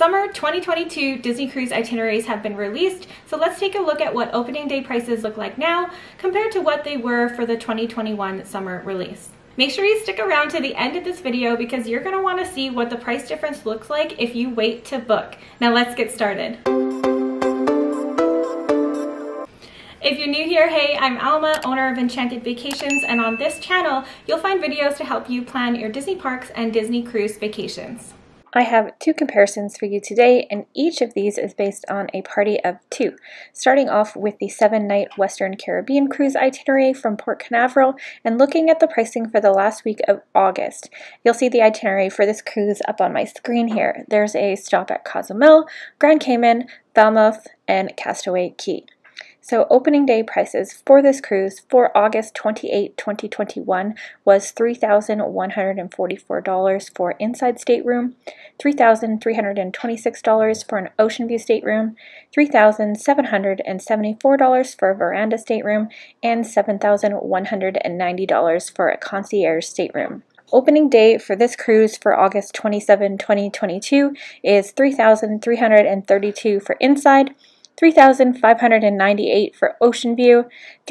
Summer 2022 Disney Cruise itineraries have been released, so let's take a look at what opening day prices look like now compared to what they were for the 2021 summer release. Make sure you stick around to the end of this video because you're going to want to see what the price difference looks like if you wait to book. Now let's get started. If you're new here, hey, I'm Alma, owner of Enchanted Vacations, and on this channel, you'll find videos to help you plan your Disney parks and Disney cruise vacations. I have two comparisons for you today, and each of these is based on a party of two. Starting off with the 7-night Western Caribbean cruise itinerary from Port Canaveral and looking at the pricing for the last week of August. You'll see the itinerary for this cruise up on my screen here. There's a stop at Cozumel, Grand Cayman, Falmouth, and Castaway Cay. So opening day prices for this cruise for August 28, 2021 was $3,144 for inside stateroom, $3,326 for an ocean view stateroom, $3,774 for a veranda stateroom, and $7,190 for a concierge stateroom. Opening day for this cruise for August 27, 2022 is $3,332 for inside, $3,598 for ocean view,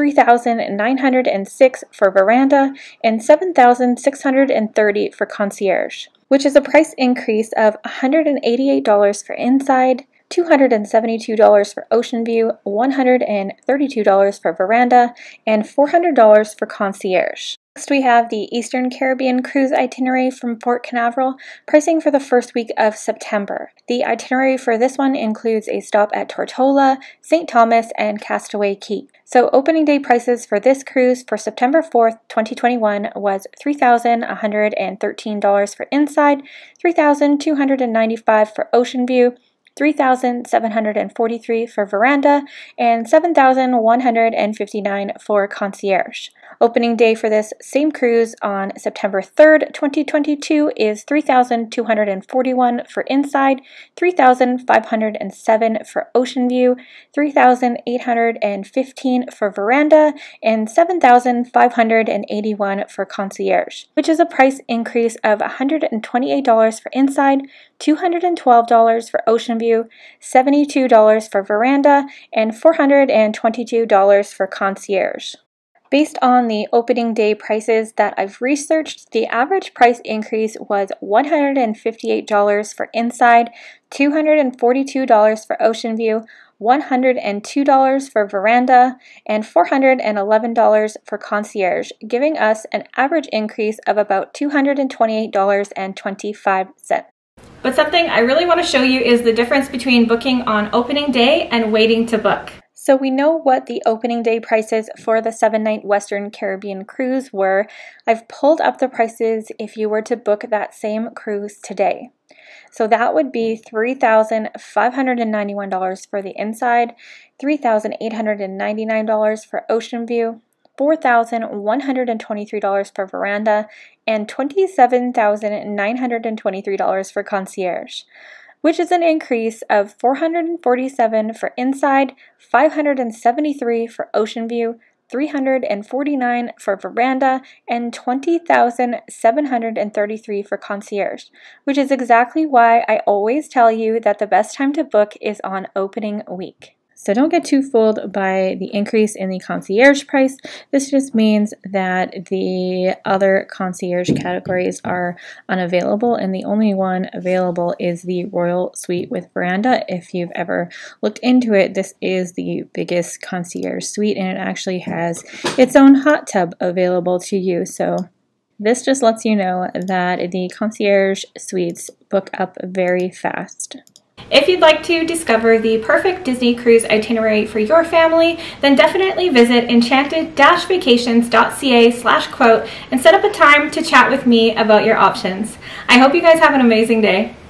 $3,906 for veranda, and $7,630 for concierge, which is a price increase of $188 for inside, $272 for ocean view, $132 for veranda, and $400 for concierge. Next, we have the Eastern Caribbean cruise itinerary from Port Canaveral, pricing for the first week of September. The itinerary for this one includes a stop at Tortola, St. Thomas, and Castaway Cay. So opening day prices for this cruise for September 4th, 2021 was $3,113 for inside, $3,295 for ocean view, $3,743 for veranda, and $7,159 for concierge. Opening day for this same cruise on September 3rd, 2022 is $3,241 for inside, $3,507 for ocean view, $3,815 for veranda, and $7,581 for concierge, which is a price increase of $128 for inside, $212 for ocean view, $72 for veranda, and $422 for concierge. Based on the opening day prices that I've researched, the average price increase was $158 for inside, $242 for ocean view, $102 for veranda, and $411 for concierge, giving us an average increase of about $228.25. But something I really want to show you is the difference between booking on opening day and waiting to book. So we know what the opening day prices for the 7-night Western Caribbean cruise were. I've pulled up the prices if you were to book that same cruise today. So that would be $3,591 for the inside, $3,899 for ocean view, $4,123 for veranda, and $27,923 for concierge, which is an increase of $447 for inside, $573 for ocean view, $349 for veranda, and $20,733 for concierge, which is exactly why I always tell you that the best time to book is on opening week. So don't get too fooled by the increase in the concierge price. This just means that the other concierge categories are unavailable, and the only one available is the Royal Suite with Veranda. If you've ever looked into it, this is the biggest concierge suite, and it actually has its own hot tub available to you. So this just lets you know that the concierge suites book up very fast. If you'd like to discover the perfect Disney cruise itinerary for your family, then definitely visit enchanted-vacations.ca/quote and set up a time to chat with me about your options. I hope you guys have an amazing day.